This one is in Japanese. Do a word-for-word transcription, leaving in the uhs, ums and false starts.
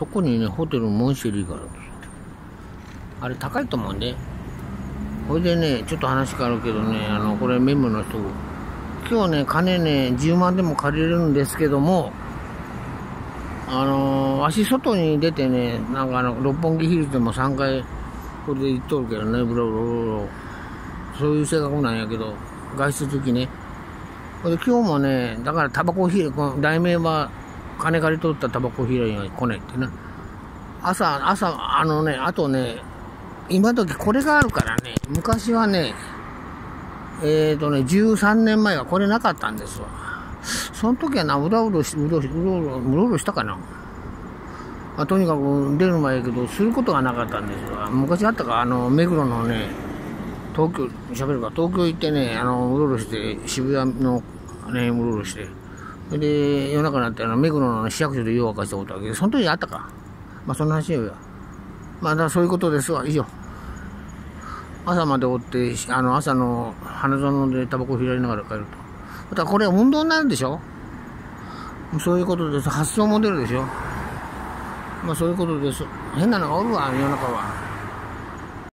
そこにね、ホテルモンシェリーがあるんですよ。あれ高いと思うんで。これでね、ちょっと話変わるけどね、あの、これメモの人、今日ね、金ね、じゅうまんでも借りれるんですけども、あのー、わし外に出てね、なんかあの、六本木ヒルズでもさんかい、これで行っとるけどね、ブロブロブロブロ。そういう性格なんやけど、外出時ね。これで今日もね、だからタバコ拾い、この題名は、金借り取ったタバコ拾いが来ないってな。朝、朝、あのね、あとね、今時これがあるからね、昔はね、えーとね、じゅうさんねんまえはこれなかったんですわ。その時はな、うろうろし、うろうろ、うろうろ、うろうろしたかな。まあ、とにかく出る前やけど、することがなかったんですわ。昔あったか、あの、目黒のね、東京、喋るか、東京行ってね、あの、うろうろして、渋谷のね、うろうろして、それで夜中になって、あの、目黒の市役所で湯を沸かしたことあるけど、その時あったか。まあ、そんな話よ。まあ、だからそういうことですわ、以上。朝までおって、あの、朝の花園でタバコ拾いながら帰ると。またこれ運動になるでしょ。そういうことです。発想も出るでしょ。まあそういうことです。変なのがおるわ、世の中は。